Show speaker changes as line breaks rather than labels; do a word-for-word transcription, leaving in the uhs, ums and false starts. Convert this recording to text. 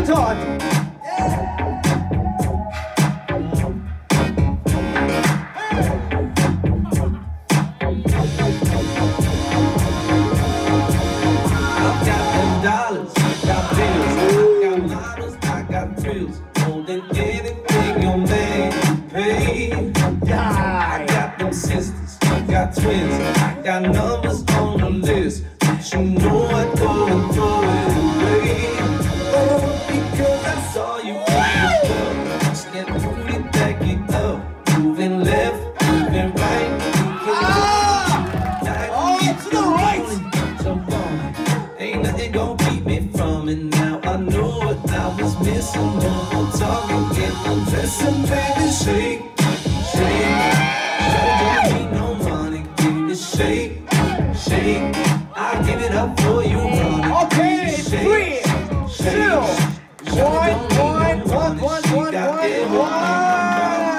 Todd.
I've got them dollars, I got bills, I got models, I got thrills, more than anything your man can pay. I got them sisters, I got twins, I got numbers on the list, but you know I don't throw it away. Oh, because I saw you in the club, just get booty back it up, moving left, moving right, ain't nothing gon' keep me from it now. I know what I was missing. No more talking, get undressing, baby. Shake, shake. Don't need no money, give it shake, shake. I'll give it up for you, honey.
Okay, three, two, one, one.